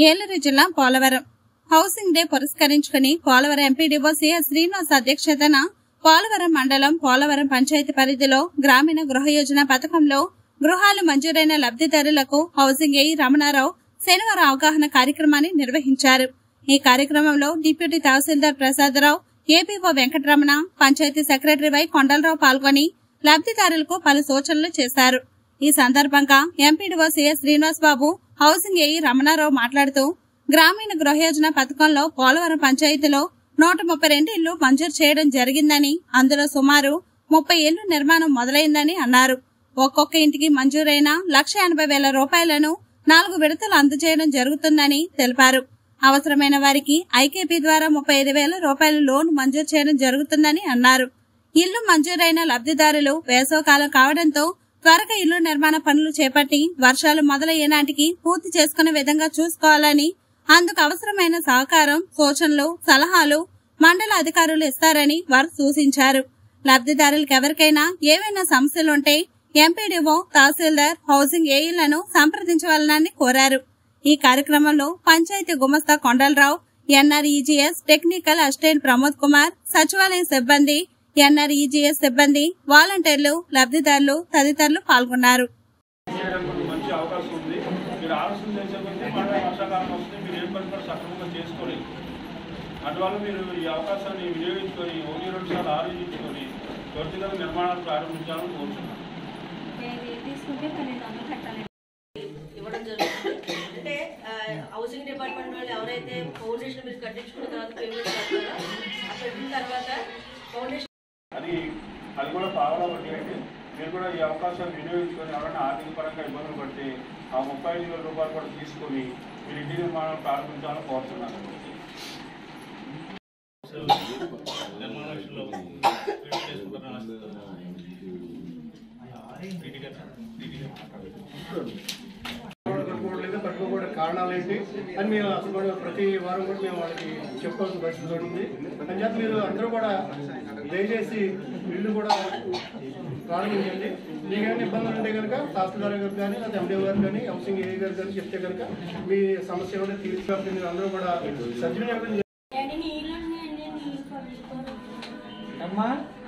ఏలూరు జిల్లా Polavaram housing day పురస్కరించుకుని Polavaram MPDO CS Srinivas అధ్యక్షతన పోలవరం మండలం పోలవరం పంచాయతీ పరిధిలో గ్రామీణ గృహ యోజన పథకంలో గృహాలు మంజూరైన లబ్ధిదారులకు హౌసింగ్ ఏఈ రమణారావు శనివారం అవగాహన కార్యక్రమాన్ని నిర్వహించారు। ఈ కార్యక్రమంలో deputy tahsildar Prasadarao, APO Venkataramana, panchayat secretary Y Kondalarao పాల్గొని లబ్ధిదారులకు పలు సూచనలు చేశారు। ఈ సందర్భంగా MPDO CS Srinivas Babu, housing AE Ramanarao మాట్లాడుతూ గ్రామీణ గృహ యోజన పథకంలో పోలవరం పంచాయతీలో 132 ఇళ్లు మంజూరు చేయడం జరిగిందని, అందులో సుమారు 30 ఇళ్లు నిర్మాణం మొదలైందని అన్నారు। ఒక్కొక్క ఇంటికి మంజూరైన 1,80,000 రూపాయలను 4 విడతలు అందజేయడం జరుగుతుందని తెలిపారు। అవసరమైన వారికి ఐకేపీ ద్వారా 35,000 రూపాయల లోన్ మంజూరు చేయడం జరుగుతుందని అన్నారు। ఇల్లు మంజూరైన లబ్ధిదారులు వేసవకాలం కావడంతో త్వరగా ఇల్లు నిర్మాణ పనులు చేపట్టి వర్షాలు మొదలయ్యే నాటికి పూర్తి చేసుకునే విధంగా చూసుకోవాలని, అందుకు అవసరమైన సహకారం, సూచనలు, సలహాలు మండల అధికారులు ఇస్తారని వారు సూచించారు। లబ్ధిదారులకు ఎవరికైనా ఏవైనా సమస్యలుంటే ఎంపీడీఓ, తహసీల్దార్, హౌసింగ్ ఏఈలను సంప్రదించవాలని కోరారు। ఈ కార్యక్రమంలో పంచాయతీ గుమస్తా Kondalarao, NREGS technical assistant Pramod Kumar, సచివాలయం సిబ్బంది, ఎన్ఆర్ఈజీఎస్ సిబ్బంది, వాలంటీర్లు, లబ్ధిదారులు తదితరులు పాల్గొన్నారు। అందువల్ల మీరు ఈ అవకాశాన్ని వినియోగించుకొని 1-2 సార్లు ఆలోచించుకొని త్వరితగతిన నిర్మాణాలు ప్రారంభించాలని కోరుతున్నాను। ఇవ్వడం జరుగుతుంది। అంటే హౌసింగ్ డిపార్ట్మెంట్ వాళ్ళు ఎవరైతే ఫౌండేషన్ మీరు కట్టించుకున్న తర్వాత పేమెంట్ కట్టారో ఆ కట్టిన తర్వాత ఫౌండేషన్ అది కూడా పావలా వడ్డీ అయితే మీరు కూడా ఈ అవకాశాన్ని వినియోగించుకొని ఎవరైనా ఆర్థిక పరంగా ఇబ్బందులు పడితే ఆ 35,000 రూపాయలు కూడా తీసుకొని మీరు ఇంటి నిర్మాణాలు ప్రారంభించాలని కోరుతున్నాను। కట్టుకోకూడదు కారణాలు ఏంటి అని మేము అసలు కూడా ప్రతి వారం కూడా మేము వాళ్ళకి చెప్పాల్సిన పరిస్థితి ఉంది। అని చెప్పి మీరు అందరూ కూడా దయచేసి ఇల్లు కూడా ప్రారంభించండి। మీకు ఏమైనా ఇబ్బందులు ఉంటే కనుక తహసీల్దార్ గారు కానీ లేదా ఎండీఓ గారు కానీ హౌసింగ్ ఏఈ గారు కానీ చెప్తే కనుక మీ సమస్య ఏమైనా తీర్చుకోవాలి। మీరు అందరూ కూడా సద్వినియోగం